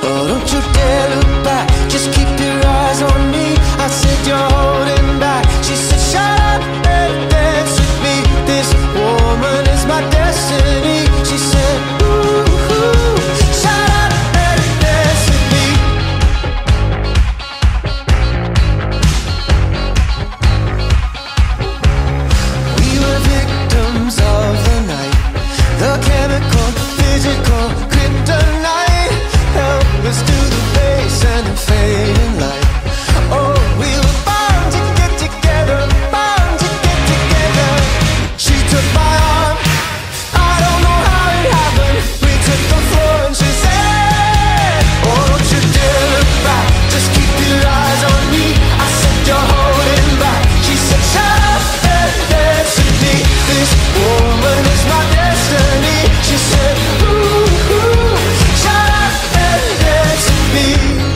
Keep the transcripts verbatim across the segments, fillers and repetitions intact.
Oh, don't you dare look back, just keep your eyes on me. I said you're holding back. She said shut up and dance with me. This woman is my destiny. She said ooh, ooh, shut up and dance with me. We were victims of the night, the chemical, physical, kryptonite. Help us to the base and the fading light. Oh, we were bound to get together, bound to get together. She took my arm, I don't know how it happened. We took the floor and she said, oh, don't you dare look back, just keep your eyes on me. I said you're holding back. She said shut up and dance with me. This woman is my destiny. She said ooh, ooh, shut up and dance with me.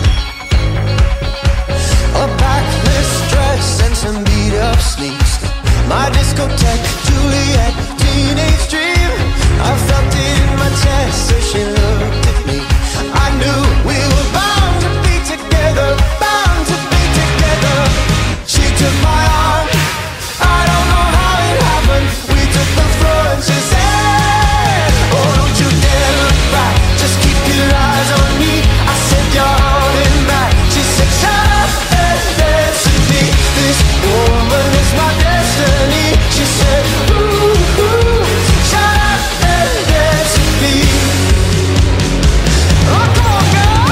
A backless dress and some beat up sneaks, my discotheque, Juliet, teenage dream. I felt it in my chest as she looked at me. I knew we were bound to be together, bound to be together. She took my arm, I don't know how it happened. We took the floor and she said, oh, don't you dare look back, just keep your eyes on me. I said you're holding back. She said shut up and dance with me. This woman is my destiny. She said ooh, ooh, shut up and dance with me. Oh, come on, girl.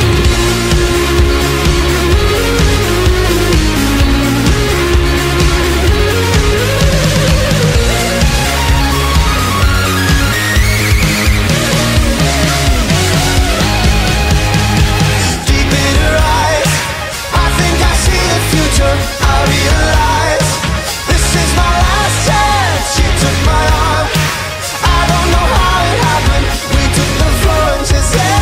Deep in her eyes, I think I see the future. I realize this is my last chance. She took my arm, I don't know how it happened. We took the floor and she said,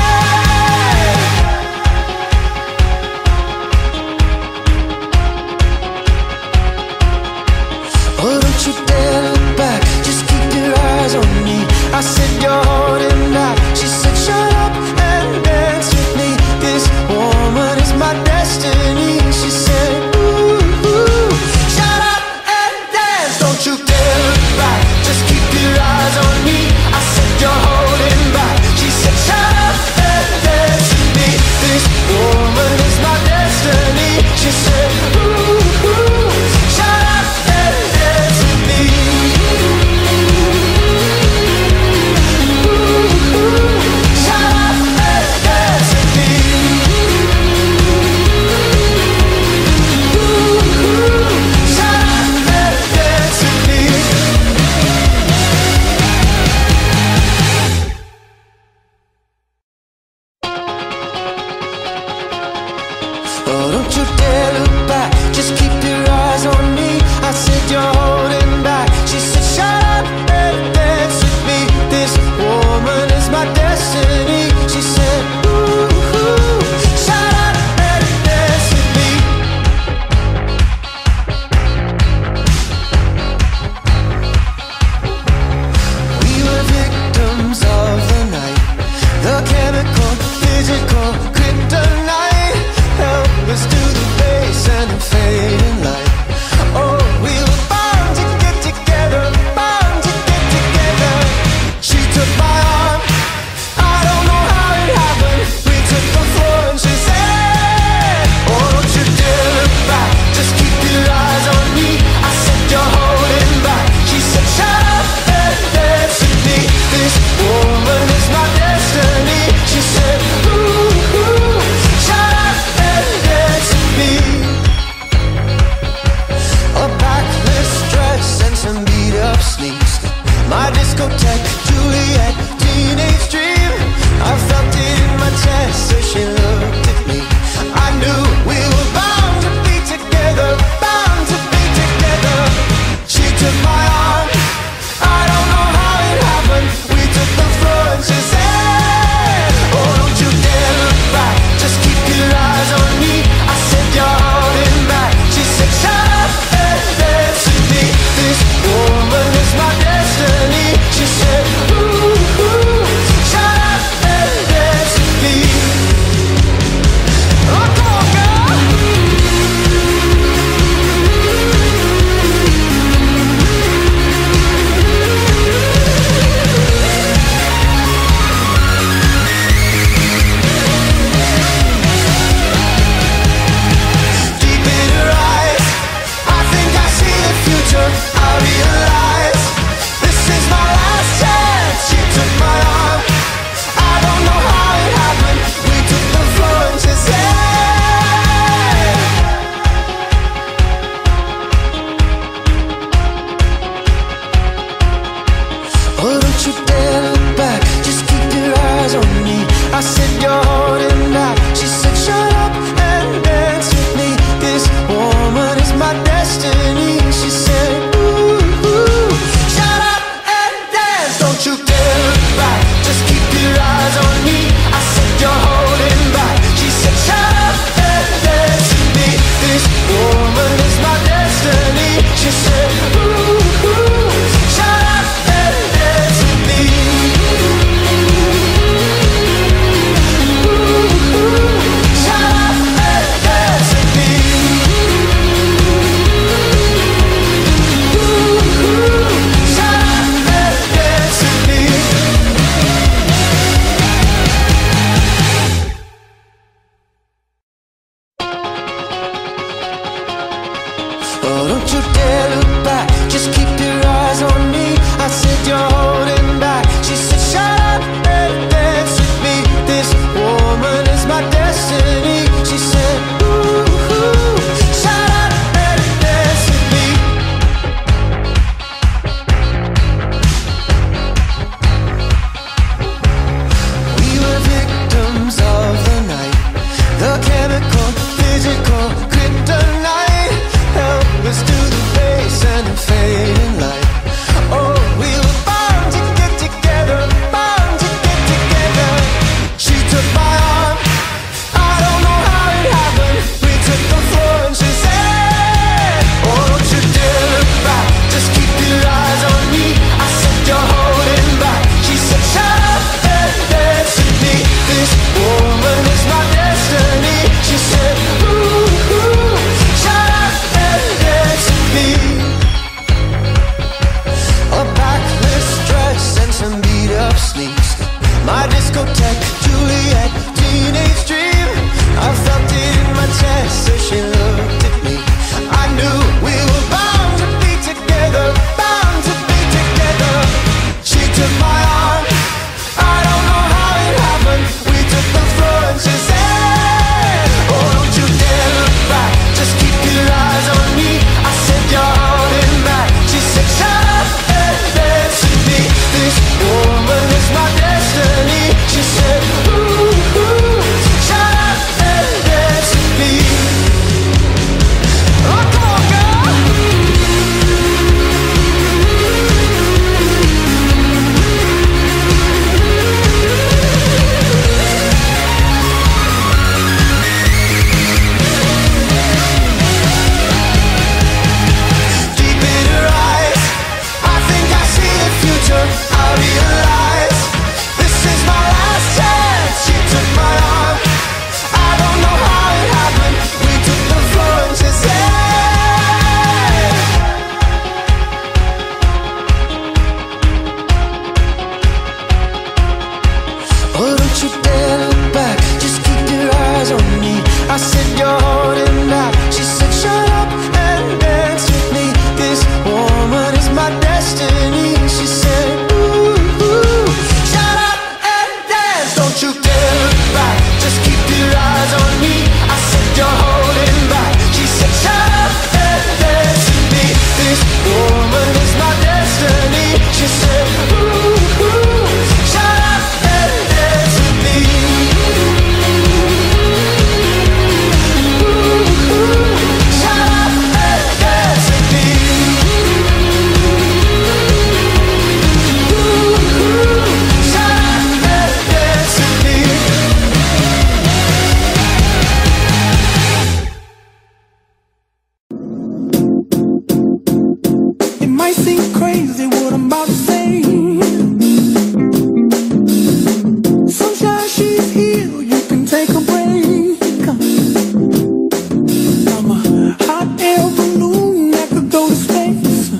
oh, don't you dare look back, just keep your eyes on me. I said you're holding back. She said shut up and dance with me. This woman is my destiny. She said ooh, ooh, shut up and dance. Don't you dare look back, just keep your eyes on me. I said you're holding back. She said shut up and dance with me. This woman is my destiny. She said ooh, ooh, shut up and dance with me. Ooh, dare look back, just keep your eyes on me. I said you're holding back. She said shut up and dance with me. This woman is my destiny. She said ooh, ooh, shut up and dance. Don't you dare look back, just keep your eyes on me. I said you're holding back. She said shut up and dance with me. This woman is my destiny. She said ooh, ooh, shut up and dance with me. Ooh, ooh, shut up and dance with me. Ooh, ooh, shut up and dance with me. Oh, don't you dare look back, just keep your eyes on me. I said you're holding back. She said shut up and dance with me. This woman is my destiny. She said ooh, ooh, shut up and dance with me. We were victims of the night, the chemical, physical, kryptonite. Helpless to the face and the fading light. Oh, we were bound to get together, bound to get together. She took my arm, I don't know how it happened. We took the floor and she said, oh, don't you dare look back, just keep your eyes on me. I said you're holding back. She said shut up and dance with me. This woman is my destiny. She said ooh, ooh, shut up and dance with me. A backless dress and some beat up sneaks, my discotheque, Juliet, teenage dream. I felt it in my chest as she looked at me. I knew we were bound to be together, bound to be together. She took my arm, I don't know how it happened. We took the floor and she said, oh, don't you dare look back, just keep your eyes on me. I said you're holding back. She said shut up and dance with me. This woman is my destiny. She said ooh, ooh, shut up and dance with me. Oh, come on, girl. Deep in her eyes, I think I see the future. I realize this is my last chance. She took my arm, I don't know how it happened. We took the floor and she said, oh, don't you dare look back, just keep your eyes on me. I said you're holding back. She said shut up and dance with me. This woman is my destiny. She said ooh, ooh, shut up and dance. Don't you dare look back, just keep your eyes on me. I said you're holding back. She said shut up and dance with me. This woman is my destiny. She said ooh, ooh, shut up and dance with me. Ooh, ooh, shut up and dance with me. Ooh, ooh, shut up and dance with me. It might seem crazy what I'm about to say. Sunshine, she's here, you can take a break. I'm a hot air balloon that could go to space.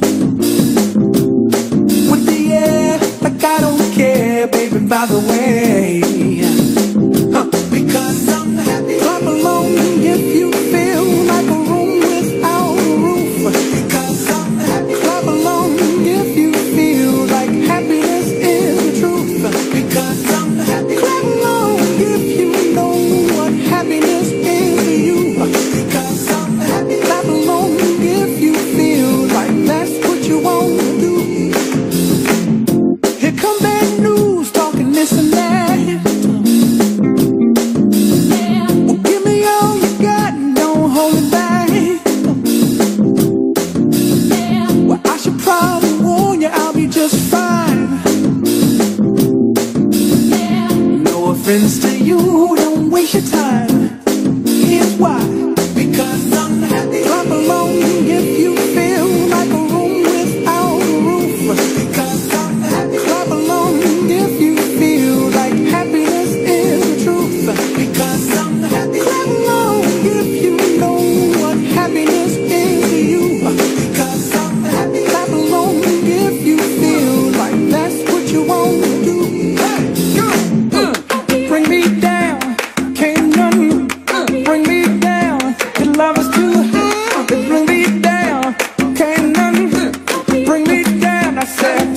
With the air, like I don't care, baby, by the way. Huh, because I'm happy. Clap along if you feel like a room without a roof. Because I'm happy. Clap along if you feel like happiness is the truth. Because I'm happy. Clap along if you know what happiness is to you. Because I'm happy. Clap along if you feel like that's what you want to do. Here come back. friends to you, don't waste your time. Here's why. Because I'm happy. Clap along if you feel like a room without a roof. Because I'm happy. Clap along if you feel like happiness is the truth. Because I'm happy. Clap along if you know what happiness is to you. Because I'm happy. Clap along if you feel like that's what you want to do. Hey, go! Uh, bring me down, can't none bring me down. Your love is too high, bring me down, can't none bring me down. I said,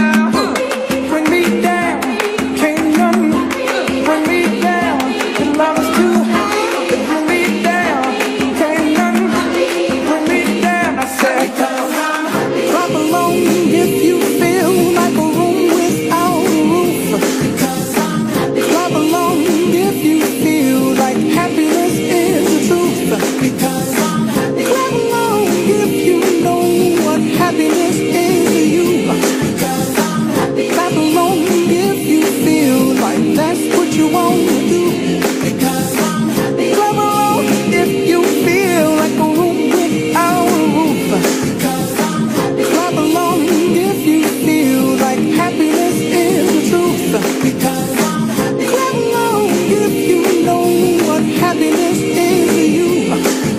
bring me down, can't none bring me down. Your love is too high, bring me down, can't none bring me down. I said, clap along if you feel like a room without a roof. Clap along if you feel like happiness is the truth. Because clap along if you know what happiness is to you. Clap along if you feel like that's what you want to do. Clap along if you feel like a room without a roof. Clap along if you feel like happiness is the truth. Clap along if you know what happiness is to you.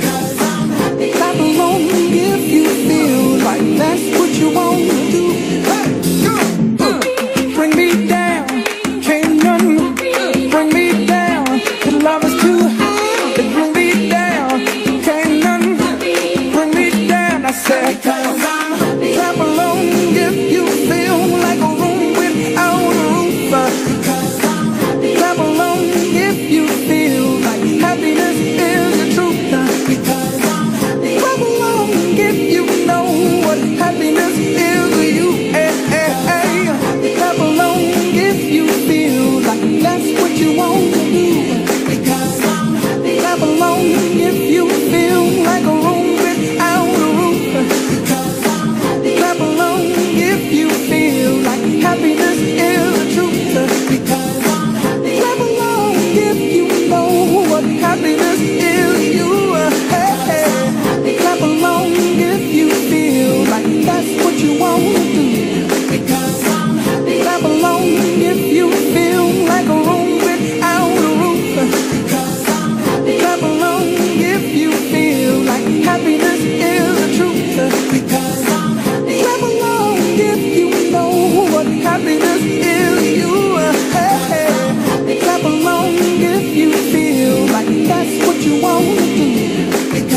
Clap along if you feel like that's what you want to do. Hey, go! Uh, bring me down, can't none bring me down. Your love is too high, bring me down, can't none bring me down. I said, clap along if you feel like a room without a roof. Clap along if you feel like happiness is the truth. Clap along if you know what happiness is to you. Hey, hey, hey. Clap along if you feel like that's what you want to do. Clap along if you feel like a room without a roof. Clap along if you feel like happiness is the truth. Clap along if you know what happiness is to you. Hey, hey. Clap along if you feel like that's what you want to do. Clap along if you feel like a room without a roof. Clap along if you feel like happiness is the truth. Clap along if you know what happiness is to you. Hey, hey. Clap along if you feel like that's what you want to do.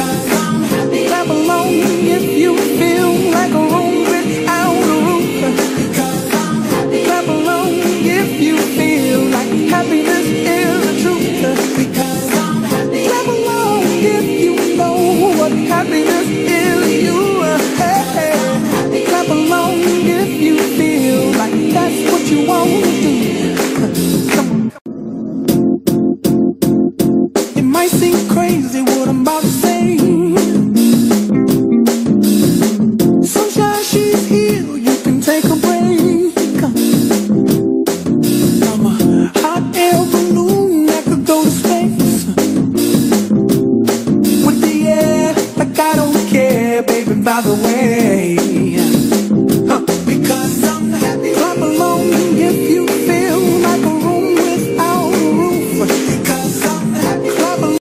Clap along if you feel like a room without a roof. Clap along if you feel like happiness is the truth. Clap along if you know what happiness is to you. Hey, hey. Clap along if you feel like that's what you want to do. Come on. It might seem crazy what I'm about to say. Sunshine, she's here, you can take a break. I'm a hot air balloon that could go to space. With the air, like I don't care, baby, by the way.